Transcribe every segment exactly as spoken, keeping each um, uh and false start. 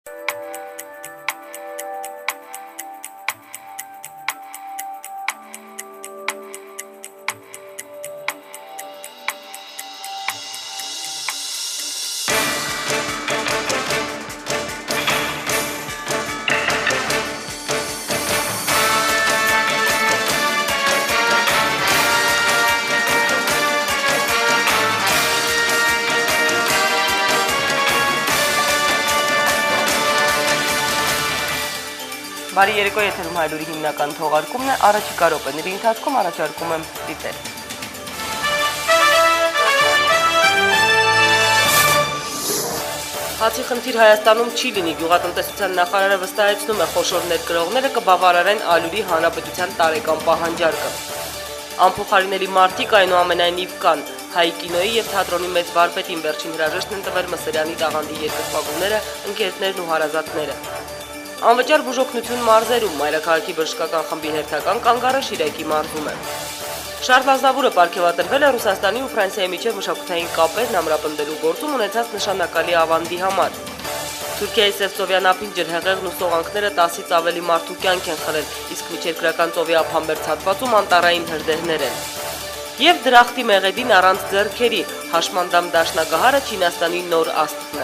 Բարի երեկո, եթերում հայրուրի հիմնական թողարկումն է, առաջիկա րոպեների ընթացքում առաջարկում եմ դիտել։ Հացի խնդիր Հայաստանում չի լինի, գյուղատնտեսության նախարարը վստահեցնում է, խոշոր ներկրողները կբավարարեն ալյուրի հանրապետության տարեկան պահանջարկը։ Անփոխարինելի մարդիկ այնուամենայնիվ կան, Հայ կինոյի և թատրոնի մեծ վարպետին վերջին հրաժեշտն են տվել Մսերյանի տաղանդի երկրպագուները, ընկերներն ու հարազատները։ Անվճար բուժօգնություն մարզերում մայրաքաղաքի բժշկական խմբի հերթական կանգառը Շիրակի մարզում է։ Շարլ Ազնավուրը պարգևատրվել է Ռուսաստանի ու Ֆրանսիայի միջև մշակութային կապերն ամրապնդելու գործում ունեցած նշանակալի ավանդի համար։ Թուրքիայի Սևծովյան ափին ջրհեղեղն ու սողանքները տասից ավելի մարդու կյանք են խլել, իսկ միջերկրական ծովի ափամերձ հատվածում անտառային հրդեհներ են։ Եվ դրախտի մեղեդին առանց ձեռքերի, Հաշմանդամ դաշնակահարը Չինաստանի նոր աստղն է։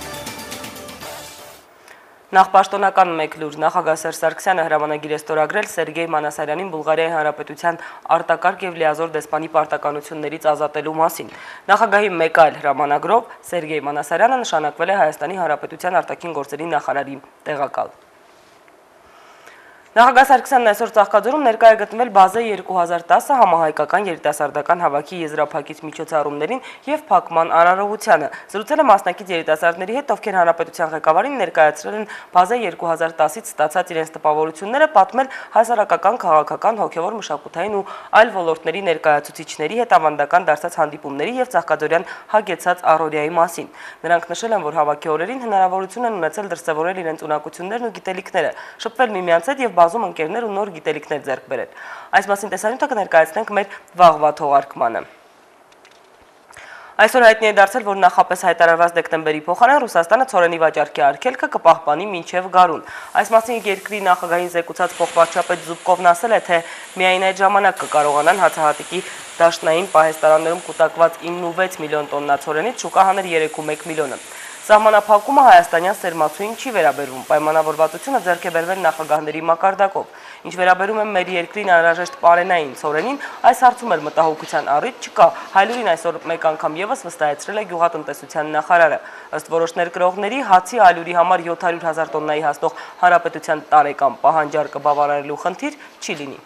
Նախ պաշտոնական մեկ լուր, նախագահ Սերժ Սարգսյանը հրամանագիր է ստորագրել Սերգեյ Մանասարյանին Բուլղարիայի Հանրապետության արտակարգ եւ լիազոր դեսպանի պարտականություններից ազատելու մասին։ Նախագահի մեկ այլ հրամանագրով Սերգեյ Մանասարյանը նշանակվել է Հայաստանի Հանրապետության արտաքին գործերի նախարարի տեղակալ։ Նախագահ Սարգսյանն այսօր Ծաղկաձորում ներկա է գտնվել Բազե երկու հազար տասը համահայկական երիտասարդական հավաքի եզրափակիչ միջոցառումներին եւ փակման արարողությանը։ Զրուցել է մասնակից երիտասարդների հետ, ովքեր հանրապետության ղեկավարին ներկայացրել են Բազե երկու հազար տասից ստացած իրենց տպավորությունները, պատմել հասարակական, քաղաքական, հոգեվոր, մշակութային ու այլ ոլորտների ներկայացուցիչների հետ ավանդական դարձած հանդիպումների եւ Ծաղկաձորյան հագեցած առօրյայի մասին։ Նրանք նշել են, որ հավաքի օրերին հնարավորություն են ունեցել դրսևորել իրենց ունակություններն ու գիտելիքները, շփվել միմյանց հետ եւ բազում ընկերներ ու նոր գիտելիքներ ձեռք բերել։ Այս մասին տեսանյութը կներկայացնենք մեր վաղվա թողարկմանը։ Այսօր հայտնի է դարձել, որ նախապես հայտարարված դեկտեմբերի փոխարեն Ռուսաստանը ցորենի վաճառքի արգելքը կպահպանի մինչև գարուն։ Այս մասին երկրի նախագահին զեկուցած փոխվարչապետ Զուբկովն ասել է, թե միայն այդ ժամանակ կկարողանան հացահատիկի դաշնային պահեստարաններում կուտակված իննուվեց միլիոն տոննա ցորենից շուկա հանել երեք միլիոն միլիոնը։ Սահմանափակումը հայաստանյան սերմացուին չի վերաբերվում, պայմանավորվածությունը ձեռք է բերվել նախագահների մակարդակով։ Ինչ վերաբերում է մեր երկրին անհրաժեշտ պարենային ցորենին, այս հարցում էլ մտահոգության առիթ չկա։ Հայլուրին այսօր մեկ անգամ եւս վստահեցրել է գյուղատնտեսության նախարարը։ Ըստ որոշ ներկրողների, հացի ալյուրի համար յոթ հարյուր հազար տոննայի հասնող հանրապետության տարեկան պահանջարկը բավարարելու խնդիր չի լինի։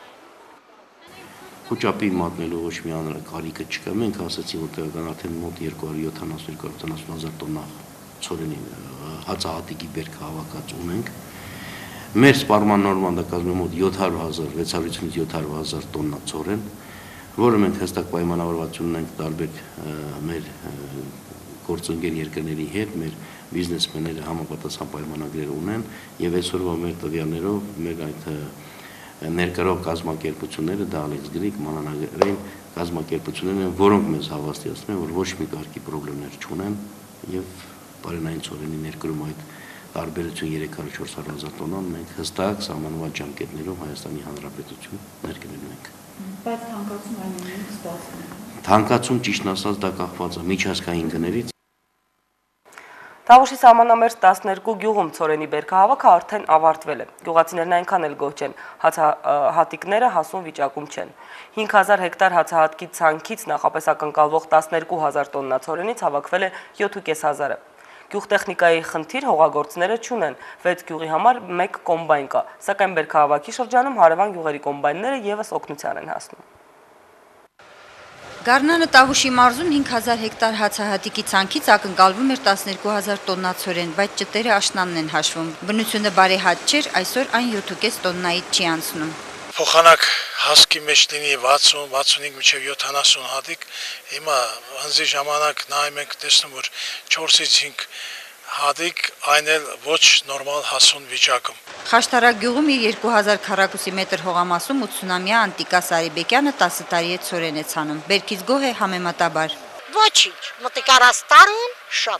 Խոճապի մատնելու ոչ մի կարիքը չկա, մենք ասացի, որ տեղական արդեն մոտ երկու հարյուր յոթանասուն երկու հարյուր ութանասուն հազար տոննա ցորենի հացահատիկի բերքը հավաքած ունենք։ Մեր սպառման նորման դա կազմում է մոտ յոթ հարյուր հազար, վեց հարյուրից յոթ հարյուր հազար տոննա ցորեն, որը մենք հստակ պայմանավորվածություն ունենք տարբեր մեր գործընկեր երկրների հետ, մեր բիզնեսմենները համապատասխան պայմանագրեր ունեն եւ այսօրվա մեր տվյալներով մեր այդ ներկրող կազմակերպությունները դա Ալեքս Գրիգ, Մանանագրային կազմակերպություններն են, որոնք մեզ հավաստիացնում են, որ ոչ մի կարգի խնդիրներ չունեն եւ պարենային ցորենի ներկրում այդ տարբերություն երեք հարյուր չորս հարյուր հազար տոննան մենք հստակ սահմանված ժամկետներով Հայաստանի Հանրապետություն ներկնելու ենք։ Բայց թանկացում այնուամենայնիվ սպասվում է։ Թանկացում ճիշտն ասած դա կախված է միջազգային գներից։ Տավուշի սահմանամերձ տասներկու գյուղում ցորենի բերքահավաքը արդեն ավարտվել է։ Գյուղացիներն այնքան էլ գոհ չեն, հացահատիկները հասուն վիճակում չեն։ հինգ հազար հեկտար հացահատկի ցանքից նախապես ակնկալվող տասներկու հազար տոննա ցորենից հավաքվել է յոթ հազար պինցետ հազարը։ Գյուղտեխնիկայի խնդիր հողագործները չունեն, վեց գյուղի համար մեկ կոմբայն կա, սակայն բերքահավաքի շրջանում հարևան գյուղերի կոմբայնները եւս օգնության են հասնում։ Գառնանը Տավուշի մարզում հինգ հազար հեկտար հացահատիկի ցանքից ակնկալվում էր տասներկու հազար տոննա ցորեն, բայց ճտերը աշնանն են հաշվում։ Բնությունը բարեհաճ չէր, այսօր այն յոթ հազար պինցետ տոննայից չի անցնում։ Փոխանակ հասկի մեջ լինի վաթսուն, վաթսունհինգ մինչև յոթանասուն հատիկ, հիմա հնձի ժամանակ նայում ենք տեսնում, որ չորսից հինգ հատիկ այն էլ ոչ նորմալ հասուն վիճակում։ Խաշտարակ գյուղում իր երկու հազար քառակուսի մետր հողամասում ութսունամյա Անտիկա Սարիբեկյանը տասը տարի է ցորեն է ցանում։ Բերքից գոհ է համեմատաբար։ Ոչինչ, մոտիկ առած տարին շատ լավ։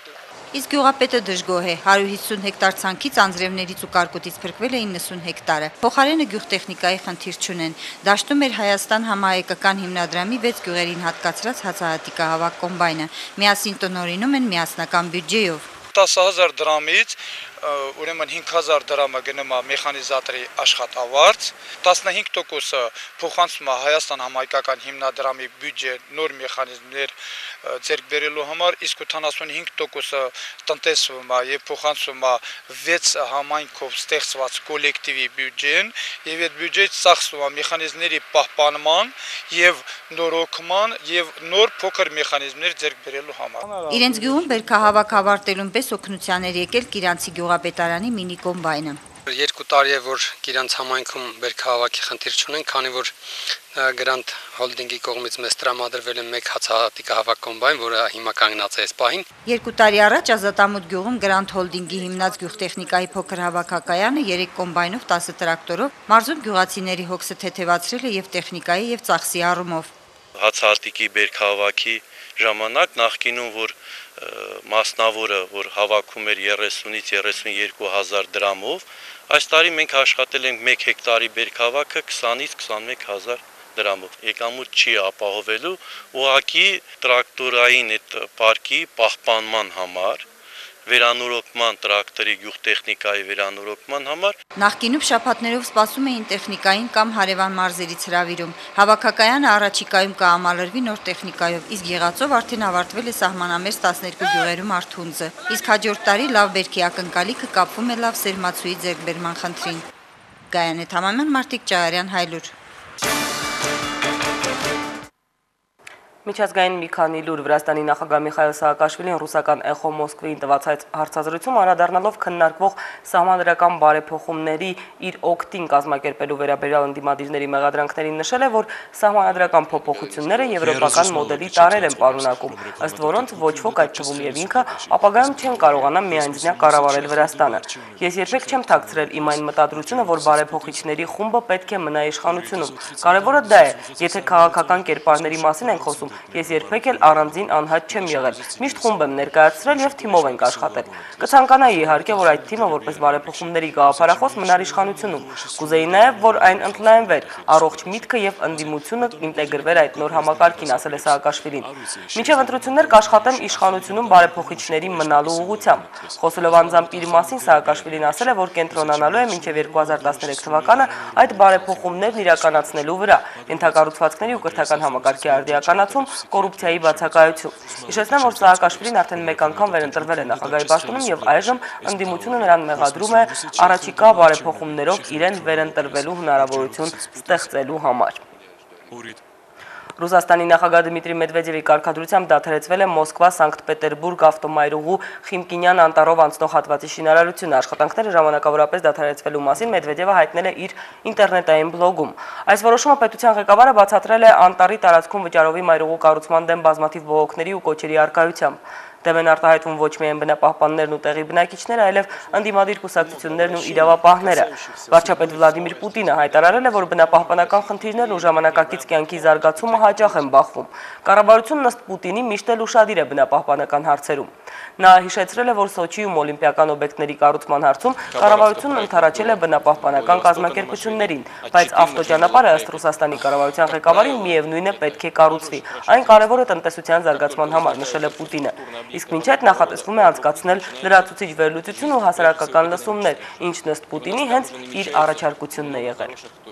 Իսկ գյուղապետը դժգոհ է, հարյուր հիսուն հեկտար ցանքից անձրևներից ու կարկուտից փրկվել է իննսուն հեկտարը։ Փոխարենը գյուղտեխնիկայի խնդիր չունեն։ Դաշտում էր Հայաստան համահայկական հիմնադրամի վեց գյուղերին հատկացրած հացահատիկահավաք կոմբայնը։ Միասին տնօրինում են միասնական բյուջեով։ տասը հազար դրամից ուրեմն հինգ հազար դրամը գնում է մեխանիզատորի աշխատավարձ, տասնհինգ տոկոսը փոխանցվում է Հայաստան համահայկական հիմնադրամի բյուջե նոր մեխանիզմներ ձեռք բերելու համար, իսկ ութանասունհինգ տոկոսը տնտեսվում է եւ փոխանցվում է վեց համայնքով ստեղծված կոլեկտիվի բյուջեն, եւ այդ բյուջեից ծախսվում է մեխանիզմների պահպանման եւ նորոգման եւ նոր փոքր մեխանիզմներ ձեռք բերելու համար։ Իրենց գյուղում բերքահավաք ավարտելուն պես օգնության էր եկել Կիրանցի գյուղապետարանի մինի կոմբայնը։ Երկու տարի է, որ Կիրանց համայնքում բերքահավաքի խնդիր չունեն, քանի որ Գրանտ հոլդինգի կողմից մեզ տրամադրվել է մեկ հացահատիկահավաք կոմբայն, որը հիմա կանգնած է այս պահին։ Երկու տարի առաջ Ազատամուտ գյուղում Գրանտ հոլդինգի հիմնած գյուղտեխնիկայի փոքր հավաքակայանը երեք կոմբայնով տասը տրակտորով մարզում գյուղացիների հոգսը թեթևացրել է եւ տեխնիկայի եւ ծախսի առումով։ Հացահատիկի բերքահավաքի ժամանակ նախկինում որ մասնավորը, որ հավաքում էր երեսունից երեսունյոթ հազար դրամով, այս տարի մենք աշխատել ենք մեկ հեկտարի բերքահավաքը քսանից քսանմեկ հազար դրամով։ Եկամուտ չի ապահովելու ուղղակի տրակտորային այդ պարկի պահպանման համար, վերանորոգման տրակտորի գյուղտեխնիկայի վերանորոգման համար։ Նախկինում շաբաթներով սպասում էին տեխնիկային կամ հարևան մարզերից հրավիրում։ Հավաքակայանը առաջիկայում կհամալրվի նոր տեխնիկայով, իսկ եղածով արդեն ավարտվել է սահմանամերձ տասներկու գյուղերում արթունձը։ Իսկ հաջորդ տարի լավ բերքի ակնկալիքը կապվում է լավ սերմացուի ձեռքբերման խնդրին։ Գայանե Թամամյան, Մարտիկ Ջահարյան, Հայլուր։ Միջազգային մի քանի լուր Վրաստանի նախագահ Միխայիլ Սահակաշվիլին ռուսական Էխո Մոսկվեին տված հարցազրույցում անդրադառնալով քննարկվող սահմանադրական բարեփոխումների իր օգտին կազմակերպելու վերաբերյալ ընդդիմադիրների մեղադրանքներին նշել է, որ սահմանադրական փոփոխությունները եվրոպական մոդելի տարրեր են պարունակում, ըստ որոնց ոչ ոք, այդ թվում եւ ինքը, ապագայում չեն կարողանա միայնձնյա կառավարել Վրաստանը։ Ես երբեք չեմ թաքցրել իմ այն մտադրությունը, որ բարեփոխիչների խումբը պետք է մնա իշխանությունում։ Կարևորը դա է, եթե քաղաքական կերպարների մասին ենք խոսում, ես երբեք էլ առանձին անհատ չեմ եղել։ Միշտ խումբ եմ ներկայացրել եւ թիմով ենք աշխատել։ Կցանկանայի իհարկե, որ այդ թիմը որպես բարեփոխումների գաղափարախոս մնար իշխանությունում։ Կուզեի նաեւ, որ այն ընդլայնվեր, առողջ միտքը եւ ընդդիմությունը ինտեգրվեր այդ նոր համակարգին, ասել է Սահակաշվիլին։ Մինչև ընտրություններ կաշխատեմ իշխանությունում բարեփոխիչների մնալու ուղղությամբ։ Խոսելով անձամբ իր մասին, Սահակաշվիլին ասել է, որ կենտրոնանալու է մինչև երկու հազար տասներեք թվականը այդ բարեփոխումներն իրականացնելու վրա, ենթակառուցվածքների ու կրթական համակարգի արդիականացում, կոռուպցիայի բացակայություն։ Հիշեցնեմ, որ Սահակաշվիլին արդեն մեկ անգամ վերընտրվել է նախագահի պաշտոնում եւ այժմ ընդդիմությունը նրան մեղադրում է առաջիկա բարեփոխումներով իրեն վերընտրվելու հնարավորություն ստեղծելու համար։ Ռուսաստանի նախագահ Դմիտրի Մեդվեդևի կարգադրությամբ դադարեցվել է Մոսկվա-Սանկտ-Պետերբուրգ ավտոմայրուղու Խիմկինյան անտառով անցնող հատվածի շինարարությունը։ Աշխատանքները ժամանակավորապես դադարեցվելու մասին Մեդվեդևը հայտնել է իր ինտերնետային բլոգում։ Այս որոշումը պետության ղեկավարը բացատրել է անտառի տարածքում վճարովի մայրուղու կառուցման դեմ բազմաթիվ բողոքների ու կոչերի առկայությամբ։ Դեմ են արտահայտվում ոչ միայն բնապահպաններն ու տեղի բնակիչները, այլև ընդդիմադիր կուսակցություններն ու իրավապահները։ Վարչապետ Վլադիմիր Պուտինը հայտարարել է, որ բնապահպանական խնդիրներն ու ժամանակակից կյանքի զարգացումը հաճախ են բախվում։ Կառավարությունն ըստ Պուտինի միշտ էլ ուշադիր է բնապահպանական հարցերում։ Նա հիշեցրել է, որ Սոչիում օլիմպիական օբյեկտների կառուցման հարցում կառավարությունն ընդառաջել է բնապահպանական կազմակերպություններին, բայց ավտոճանապարհը ըստ Ռուսաստանի կառավարության ղեկավարի միևնույն է պետք է կառուցվի։ Այն կարևոր է տնտեսության զարգացման համար, նշել է Պուտինը։ Իսկ մինչ այդ նախատեսվում է անցկացնել լրացուցիչ վերլուծություն ու հասարակական լսումներ, ինչն ըստ Պուտինի հենց իր առաջարկությունն է եղել։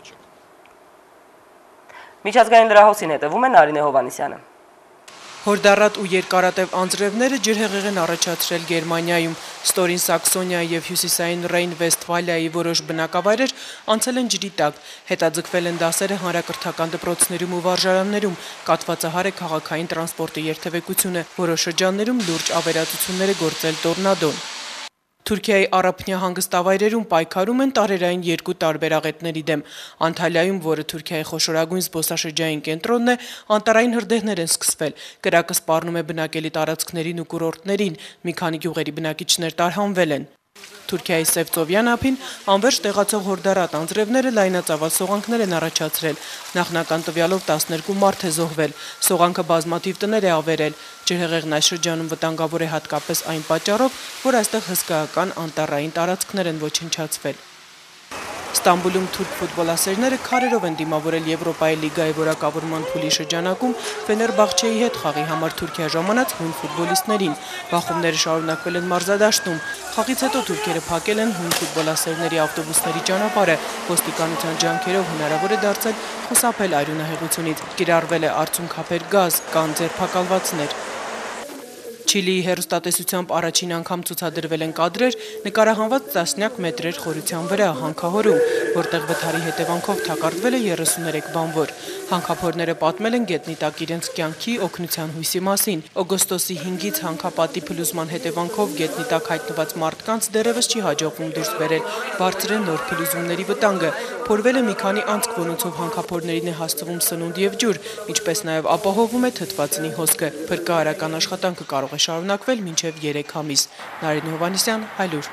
Միջազգային լրահոսին հետևում է Նարինե Հովհաննիսյանը։ Հորդառատ ու երկարատև անձրևները ջրհեղեղ են առաջացրել Գերմանիայում, Ստորին Սաքսոնիայի եւ Հյուսիսային Ռեյն-Վեստֆալիայի որոշ բնակավայրեր անցել են ջրի տակ, հետաձգվել են դասերը հանրակրթական դպրոցներում ու վարժարաններում, կաթվածահար է քաղաքային տրանսպորտի երթևեկությունը, որոշ շրջաններում լուրջ ավերածություններ է գործել տորնադոն։ Թուրքիայի առափնյա հանգստավայրերում պայքարում են տարերային երկու տարբեր աղետների դեմ։ Անտալիայում, որը Թուրքիայի խոշորագույն զբոսաշրջային կենտրոնն է, անտառային հրդեհներ են սկսվել։ Կրակը սպառնում է բնակելի տարածքներին ու կուրորտներին, մի քանի գյուղերի բնակիչներ տարհանվել են։ Թուրքիայի Սևծովյան ափին անվերջ տեղացող հորդառատ անձրևները լայնածավալ սողանքներ են առաջացրել։ Նախնական տվյալով տասներկու մարդ է զոհվել։ Սողանքը բազմաթիվ տներ է ավերել։ Ջրհեղեղն այս շրջանում վտանգավոր է հատկապես այն պատճառով, որ այստեղ հսկայական անտառային տարածքներ են ոչնչացվել։ Ստամբուլում թուրք ֆուտբոլասերները քարերով են դիմավորել Եվրոպայի լիգայի որակավորման փուլի շրջանակում Ֆեներբախչեի հետ խաղի համար Թուրքիա ժամանած հույն ֆուտբոլիստներին։ Բախումները շարունակվել են մարզադաշտում։ Խաղից հետո թուրքերը փակել են հույն ֆուտբոլասերների ավտոբուսների ճանապարհը։ Ոստիկանության ջանքերով հնարավոր է դարձել խուսափել արյունահեղությունից։ Կիրառվել է արցունքափեր գազ, կան ձերբակալվածներ։ Չիլիի հեռուստատեսությամբ առաջին անգամ ցուցադրվել են կադրեր նկարահանված տասնյակ մետրեր խորության վրա հանքահորում, որտեղ վթարի հետևանքով թակարդվել է երեսուներեք բանվոր։ Հանքափորները պատմել են գետնի տակ իրենց կյանքի օգնության հույսի մասին։ Օգոստոսի հինգից հանքապատի փլուզման հետևանքով գետնի տակ հայտնված մարդկանց դեռևս չի հաջողվում դուրս բերել բարձր է նոր փլուզումների վտանգը։ Փորվել է մի քանի անցք, որոնցով հանքափորներին է հասցվում սնունդ եւ ջուր, ինչպես նաեւ ապահովում է թթվածնի հոսքը։ Փրկարարական աշխատանքը կարող է շարունակվել մինչև երեք ամիս։ Նարինե Հովհաննիսյան, Հայլուր։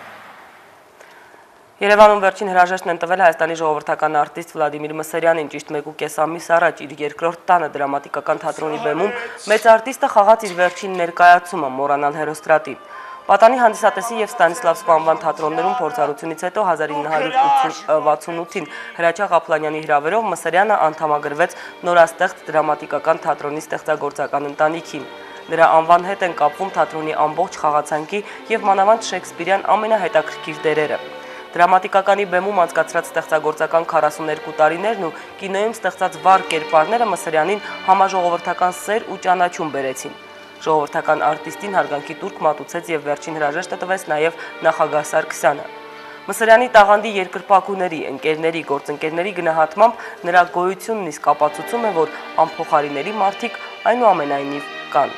Երևանում վերջին հրաժեշտն են տվել Հայաստանի ժողովրդական արտիստ Վլադիմիր Մսերյանին ճիշտ մեկ ու կես ամիս առաջ իր երկրորդ տանը դրամատիկական թատրոնի բեմում մեծ արտիստը խաղաց իր վերջին ներկայացումը մոռանալ հերոստրատին։ Պատանի հանդիսատեսի եւ Ստանիսլավսկու անվան թատրոններում փորձառությունից հետո հազար ինը հարյուր վաթսունութին Հրաչյա Ղափլանյանի հրավերով Մսերյանը անդամագրվեց նորաստեղծ դրամատիկական թատրոնի ստեղծագործական ընտանիքին։ Նրա անվան հետ են կապվում թատրոնի ամբողջ խաղացանկի եւ մանավանդ Շեքսպիրյան ամենահետաքրքիր դերերը։ Դրամատիկականի բեմում անցկացրած ստեղծագործական քառասուներկու տարիներն ու կինոյում ստեղծած վառ կերպարները Մսերյանին համաժողովրդական սեր ու ճանաչում բերեցին։ Ժողովրդական արտիստին հարգանքի տուրք մատուցեց եւ վերջին հրաժեշտը տվեց նաեւ նախագահ Սարգսյանը։ Մսերյանի տաղանդի երկրպագուների, ընկերների, գործընկերների գնահատմամբ նրա գոյությունն իսկ ապացուցում է, որ անփոխարինելի մարդիկ այնուամենայնիվ կան։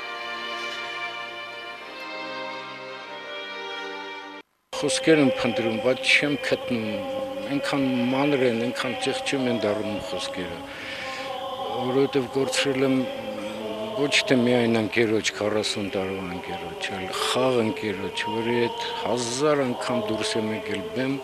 Խոսքեր եմ փնտրում, բայց չեմ գտնում, այնքան մանր են, այնքան ճեղճում են դառնում խոսքերը, որովհետև գործել եմ ոչ թե միայն ընկերոջ, քառասուն տարվա ընկերոջ, այլ խաղ ընկերոջ, որի հետ հազար անգամ դուրս եմ եկել բեմ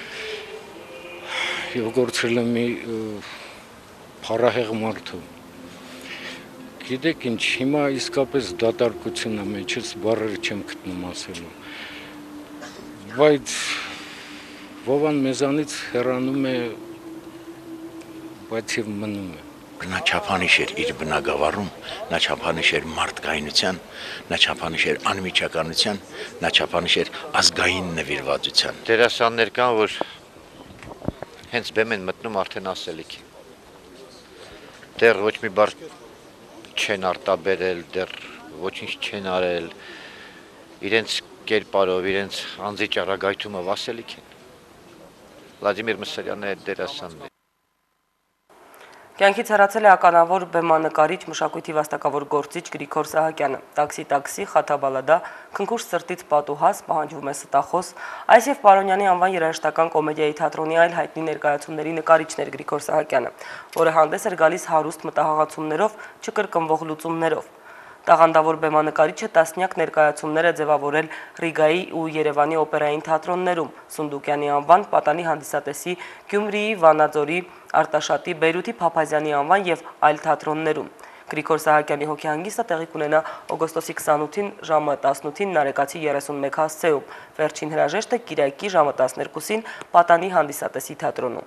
եւ գործել եմ մի փառահեղ մարդու։ Գիտեք ինչ, հիմա իսկապես դատարկություն է մեջս, բառեր չեմ գտնում ասելու։ Բայց Վովան մեզանից հեռանում է, բայց եւ մնում է։ Նա չափանիշ էր իր բնագավառում, նա չափանիշ էր մարդկայնության, նա չափանիշ էր անմիջականության, նա չափանիշ էր ազգային նվիրվածության։ Դերասաններ կան, որ հենց բեմ են մտնում արդեն ասելիք։ Դեռ ոչ մի բառ չեն արտաբերել, դեռ ոչինչ չեն արել, իրենց կերպարով, իրենց անձի ճառագայթումը ասելիք են։ Վլադիմիր Մսերյանը է դերասանն է։ Կյանքից հեռացել է ականավոր բեմանկարիչ, մշակույթի վաստակավոր գործիչ Գրիգոր Սահակյանը։ Տաքսի տաքսի, խաթաբալադա, քնքուշ սրտից պատուհաս, պահանջվում է ստախոս, այս եւ Պարոնյանի անվան երաժշտական կոմեդիայի թատրոնի այլ հայտնի ներկայացումների նկարիչն էր Գրիգոր Սահակյանը, որը հանդես էր գալիս հարուստ մտահղացումներով, չկրկնվող լուծումներով։ Տաղանդավոր բեմանկարիչը տասնյակ ներկայացումներ է ձևավորել Ռիգայի ու Երևանի օպերային թատրոններում, Սունդուկյանի անվան, Պատանի հանդիսատեսի, Գյումրիի, Վանաձորի, Արտաշատի, Բեյրութի Փափազյանի անվան եւ այլ թատրոններում։ Գրիգոր Սահակյանի հոգեհանգիստը տեղի կունենա օգոստոսի քսանութին ժամը տասնութին Նարեկացի երեսունմեկ հասցեում։ Վերջին հրաժեշտը Կիրակի ժամը տասներկուսին Պատանի հանդիսատեսի թատրոնում։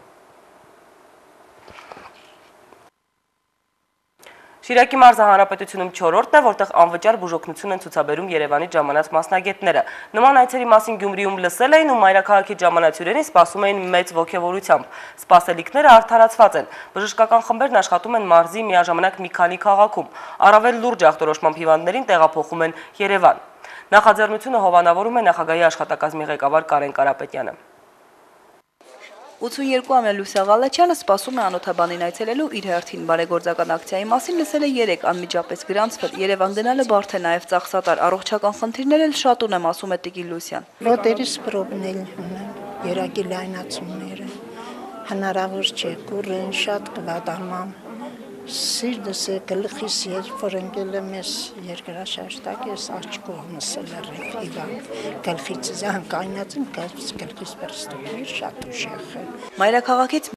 Շիրակի մարզը հանրապետությունում չորրորդն է, որտեղ անվճար բուժօգնություն են ցուցաբերում Երևանից ժամանած մասնագետները։ Նման այցերի մասին Գյումրիում լսել էին ու մայրաքաղաքի ժամանացյուրերին սպասում էին մեծ ոգևորությամբ։ Սպասելիքները արդարացված են։ Բժշկական խմբերն աշխատում են մարզի միաժամանակ մի քանի քաղաքում։ Առավել լուրջ ախտորոշմամբ հիվանդներին տեղափոխում են Երևան։ Նախաձեռնությունը հովանավորում է նախագահի աշխատակազմի ղեկավար Կարեն Կարապետյանը։ ութսուներկուամյա Լուսիա Ղալաչյանը սպասում է անօթաբանին այցելելու իր հերթին բարեգործական ակցիայի մասին լսել է երեք անմիջապես գրանցվել։ Երևան գնալը բարդ է նաև ծախսատար, առողջական խնդիրներ էլ շատ ունեմ, ասում է Տիկին Լուսիան։ Ոտերիս պրոբլեմներ ունեմ, երակի լայնացումները, հնարավոր չէ, կուրեն շատ կվատանամ, Սիրտս է գլխիս երբ որ ընկել եմ ես երկրաշարժտակ ես աջ կողմս լրիվ իվան գլխից զանգայնացին գլխիս պրստուկի շատ ուժեղ է Մայրաքաղաքից